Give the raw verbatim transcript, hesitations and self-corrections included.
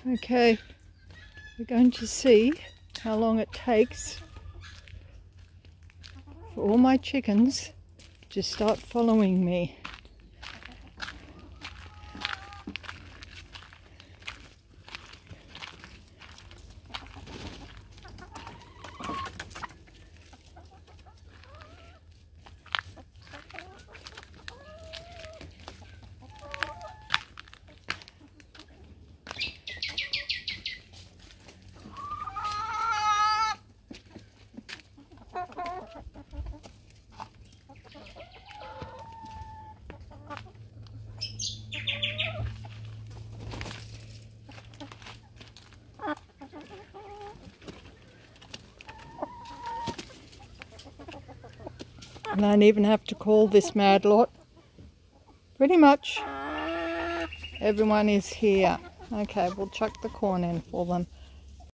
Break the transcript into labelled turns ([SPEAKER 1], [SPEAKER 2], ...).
[SPEAKER 1] Okay, we're going to see how long it takes for all my chickens to start following me. I don't even have to call this mad lot. Pretty much everyone is here. Okay, we'll chuck the corn in for them.